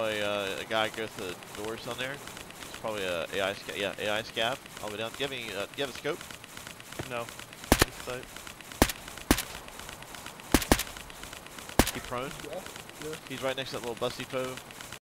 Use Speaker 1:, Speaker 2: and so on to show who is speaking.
Speaker 1: A guy goes to the doors on there. It's probably a AI scav. Yeah, AI scav. All the way down. Do you have any? Do you have a scope?
Speaker 2: No. Just sight.
Speaker 1: He prone.
Speaker 3: Yeah.
Speaker 1: He's right next to that little bus depot